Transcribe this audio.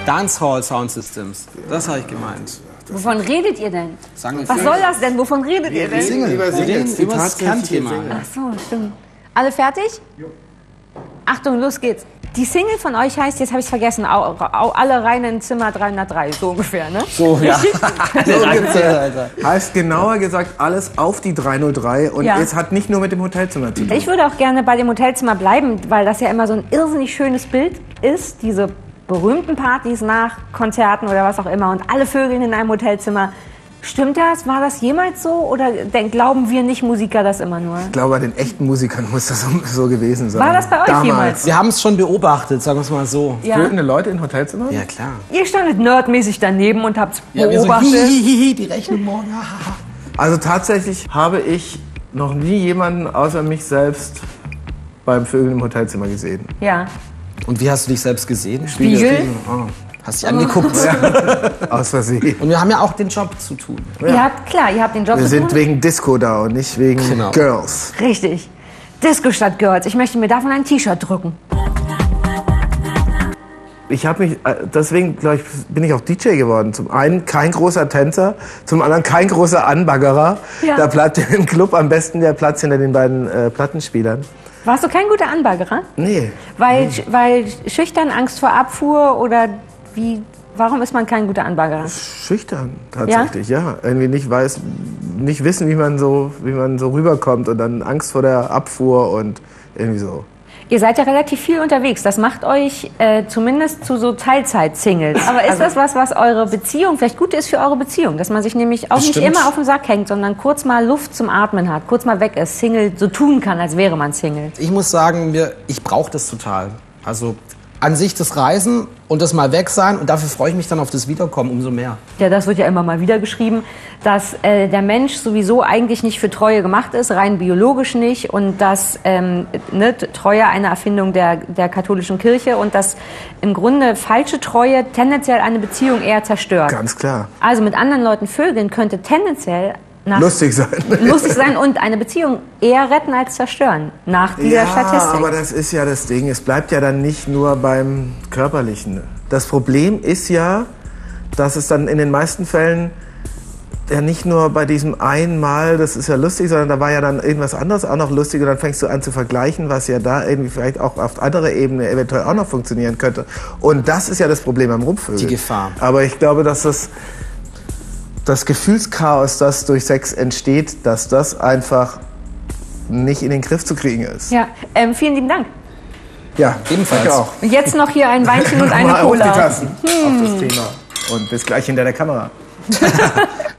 Dancehall Sound Systems. Das habe ich gemeint. Wovon redet ihr denn? Sagen Was soll das denn? Wovon redet ihr denn? Single. Wir reden über das Kernthema. Ach so, stimmt. Alle fertig? Jo. Achtung, los geht's. Die Single von euch heißt, jetzt habe ich es vergessen, alle rein in Zimmer 303, so ungefähr, ne? So, ja. So ungefähr. Heißt genauer gesagt alles auf die 303 und es hat nicht nur mit dem Hotelzimmer zu tun. Ich würde auch gerne bei dem Hotelzimmer bleiben, weil das ja immer so ein irrsinnig schönes Bild ist, diese berühmten Partys nach Konzerten oder was auch immer und alle Vögeln in einem Hotelzimmer. Stimmt das? War das jemals so? Oder glauben wir nicht Musiker das immer nur? Ich glaube, bei den echten Musikern muss das so gewesen sein. War das bei euch damals jemals? Wir haben es schon beobachtet, sagen wir es mal so. Ja. Flötende Leute in Hotelzimmern? Ja, klar. Ihr standet nerdmäßig daneben und habt Ja, beobachtet. so, die Rechnung morgen. Also tatsächlich habe ich noch nie jemanden außer mich selbst beim Vögeln im Hotelzimmer gesehen. Ja. Und wie hast du dich selbst gesehen? Spiegel? Oh. Hast dich angeguckt. Aus Versehen. Und wir haben ja auch den Job zu tun. Ihr habt den Job Wir zu sind tun. wegen Disco da und nicht wegen Girls. Richtig. Disco statt Girls. Ich möchte mir davon ein T-Shirt drücken. Ich habe mich, deswegen glaube ich, bin ich auch DJ geworden. Zum einen kein großer Tänzer, zum anderen kein großer Anbaggerer. Ja. Da bleibt im Club am besten der Platz hinter den beiden Plattenspielern. Warst du kein guter Anbaggerer? Nee. Weil schüchtern, Angst vor Abfuhr oder wie? Warum ist man kein guter Anbaggerer? Schüchtern tatsächlich, ja. Irgendwie nicht wissen, wie man so rüberkommt und dann Angst vor der Abfuhr und irgendwie so. Ihr seid ja relativ viel unterwegs. Das macht euch zumindest zu so Teilzeit-Singles. Aber ist das was eure Beziehung vielleicht gut ist für eure Beziehung? Dass man sich nämlich auch nicht immer auf den Sack hängt, sondern kurz mal Luft zum Atmen hat, kurz mal weg ist, Single so tun kann, als wäre man Single. Ich muss sagen, ich brauche das total. Also an sich das Reisen und das mal weg sein und dafür freue ich mich dann auf das Wiederkommen umso mehr. Ja, das wird ja immer mal wieder geschrieben, dass der Mensch sowieso eigentlich nicht für Treue gemacht ist, rein biologisch nicht und dass Treue eine Erfindung der katholischen Kirche und dass im Grunde falsche Treue tendenziell eine Beziehung eher zerstört. Ganz klar. Also mit anderen Leuten vögeln könnte tendenziell lustig sein und eine Beziehung eher retten als zerstören, nach dieser Statistik. Aber das ist ja das Ding, es bleibt ja dann nicht nur beim Körperlichen. Das Problem ist ja, dass es dann in den meisten Fällen ja nicht nur bei diesem einmal, das ist ja lustig, sondern da war ja dann irgendwas anderes auch noch lustig und dann fängst du an zu vergleichen, was ja da irgendwie vielleicht auch auf anderer Ebene eventuell auch noch funktionieren könnte. Und das ist ja das Problem am Rumvögeln. Die Gefahr. Aber ich glaube, dass das Gefühlschaos, das durch Sex entsteht, dass das einfach nicht in den Griff zu kriegen ist. Ja, vielen lieben Dank. Ja, ebenfalls. Ich auch. Und jetzt noch hier ein Weinchen und eine Mal Cola. auf die Tassen, auf das Thema. Und bis gleich hinter der Kamera.